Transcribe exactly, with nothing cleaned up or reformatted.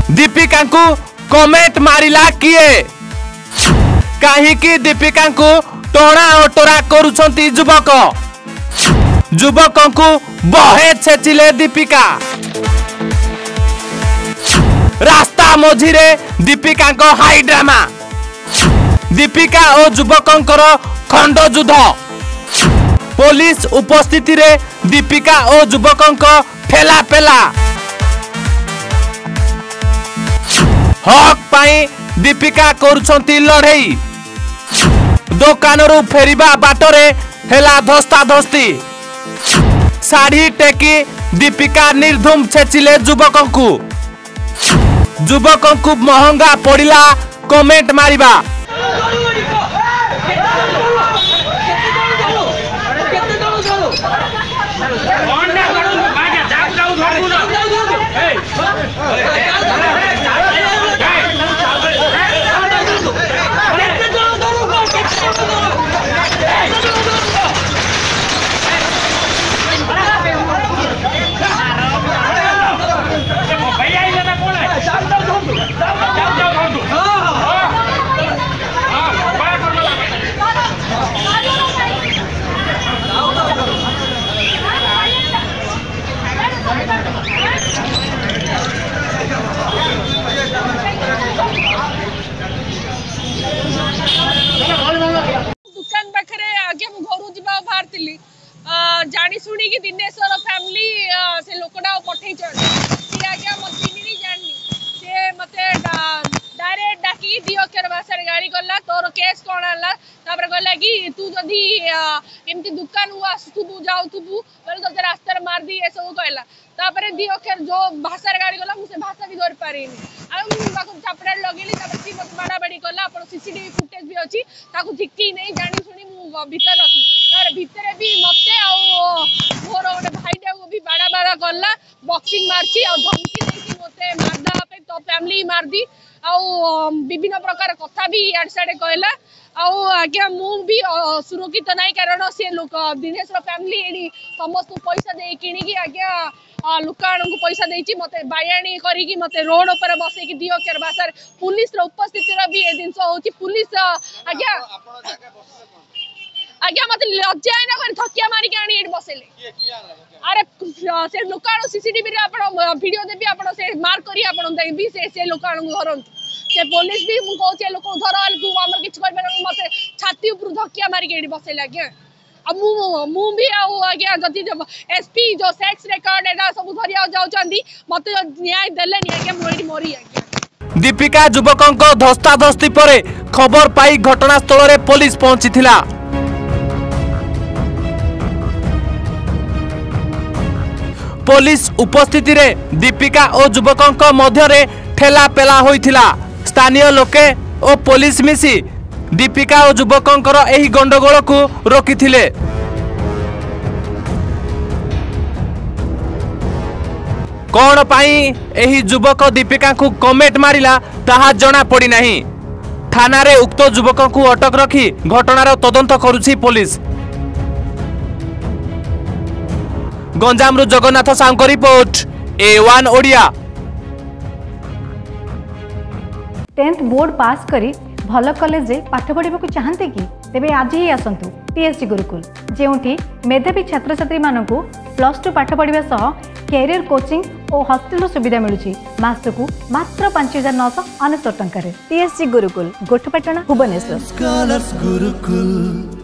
दीपिका को कमेंट मारिला किए कहीं दीपिका को टोना ओटोरा करुछंती युवक युवक को बहे छेचिले दीपिका रास्ता मझिरे दीपिका को हाई ड्रामा दीपिका और युवकंकर खंड युद्ध पुलिस उपस्थिति रे दीपिका और युवकंक ठेला पेला हक पाई दीपिका करुछंती लड़ई दुकान रु फेरिबा बाटरे हेला धस्ता धस्ती साड़ी टेकी दीपिका निर्धुम छेचिले युवक को युवक को महंगा पड़िला कमेंट मारिबा दुकान पाखे आगे घर जा बाहरी जानी शुणी कि दिनेश्वर फैमिली से लोकटा पठे सी आगे मत जानी सी मत डायरेक्ट डाकी दी अक्षर भाषा गाड़ी गला तोर केस कौन है कहला कि तू जदि एमती दुकान आसुबू जाऊबू बोले तो रास्तार मारदी ये सब कहला तापर दी अक्षर जो भाषा गाड़ी गला मुझे भाषा भी धरी पारे चापड़ा लगेली सी मत बाड़ा बाड़ी कला आप सीसीटीवी फुटेज भी अच्छी झिकी नहीं जानी शुणी भर रखी तार भितर भी मत मोर गोटे भाईटा को भी बाड़ा बाड़ा गला बक्सिंग मार्ची आ धमकी देकी मते मारदा तो फैमिली मारदी आ विभिन्न प्रकार कथा भी इड साइड कहला आज्ञा मु भी सुरक्षित ना कारण सी लोक दिनेश्वर फैमिली ये समस्त पैसा दे कि आज्ञा लुकाण को पैसा देती मत बायाणी करी मत रोड पर बसैकी दी अक्षर भाषा पुलिस उपस्थिति भी ये जिन पुलिस आज्ञा आज्ञा मत लज्जा ना कर थकिया मारिक आनी बसेले अरे से लुकाण सीसीटीवी वीडियो देवी आप मार्क करी आप देवी से लुकाण को धरतु से पुलिस भी मुझे लोक धर तू आम कि मत छाती उपर धकिया मारिक बसेले आज्ञा मु भी आज्ञा जदि एसपी जो सेक्स रेकर्ड एटा सब धरिया जाउचंदी मत न्याय देलेनी आज्ञा मोरी मोरी आज्ञा दीपिका युवकंक धस्ता धस्ती परे खबर पाई घटनास्थल रे पुलिस पहुंचीथिला पुलिस उपस्थिति रे दीपिका और युवकंक मध्य रे ठेला पेला होइथिला स्थानीय लोके और पुलिस मिसी दीपिका और युवकंकर एही गंडगोल को रोकिथिले कौन पाई एही युवक दीपिका को कमेंट मारिला ताहा जणा पड़ी नहीं थाना रे उक्त युवक को अटक रखी घटनार तदंत करुछि पुलिस गंजाम रु जगन्नाथ साहू को रिपोर्ट ए वन ओडिया टेंथ बोर्ड पास करी भल कॉलेज पाठ पढ़ा चाहते कि तेबे आज ही आसतु टीएससी गुरुकुल जेउठी मेधावी छात्र छात्री मानकु प्लस टू पाठ पढ़ा सह कैरियर कोचिंग और हॉस्टल सुविधा मिलुछि मासकु मात्र पांच हजार नौ सौ अनेशत टंका टीएससी गुरुकुल गोठपाटना भुवनेश्वर।